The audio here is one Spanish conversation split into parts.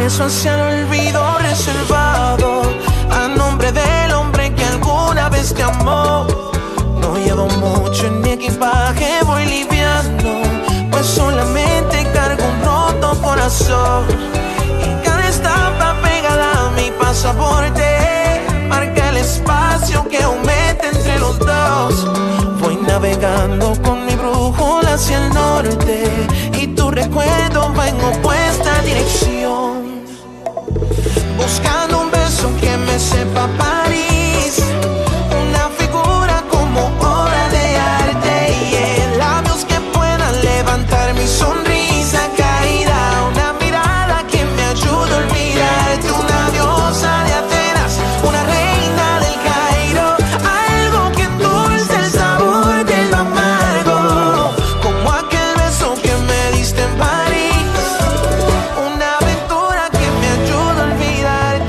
beso hacia el olvido reservado, a nombre del hombre que alguna vez te amó. No llevo mucho en mi equipaje, voy liviano, pues solamente cargo un roto corazón. Y cada estampa pegada a mi pasaporte marca el espacio que aumenta entre los dos. Voy navegando con mi brújula hacia el norte y tu recuerdo va en opuesta dirección. Buscando un beso que me sepa París, una figura como obra de arte y labios que puedan levantar mi sonrisa caída, una mirada que me ayude a olvidarte, una diosa de Atenas, una reina del Cairo, algo que endulce el sabor de lo amargo, como aquel beso que me diste en París, una aventura que me ayuda a olvidarte,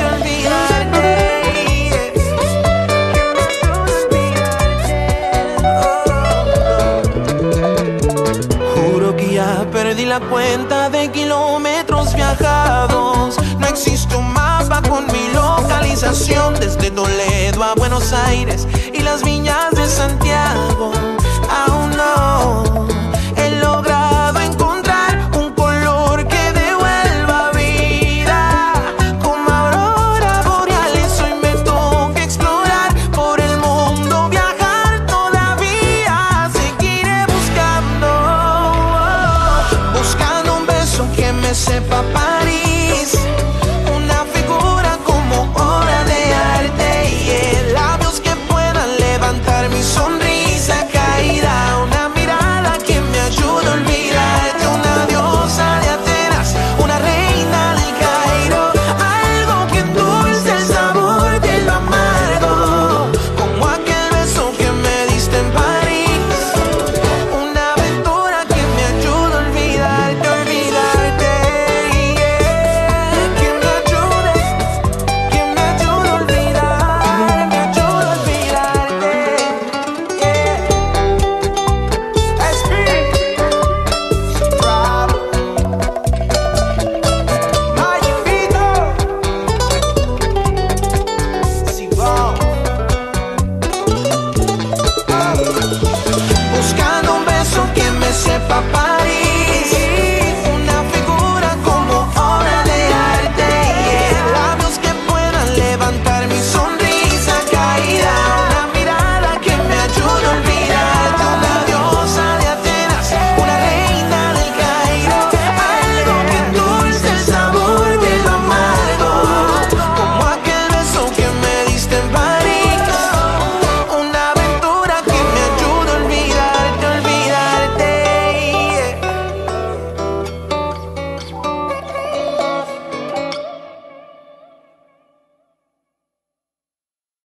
Juro que ya perdí la cuenta de kilómetros viajados. No existe un mapa con mi localización, desde Toledo a Buenos Aires y las viñas de Santiago.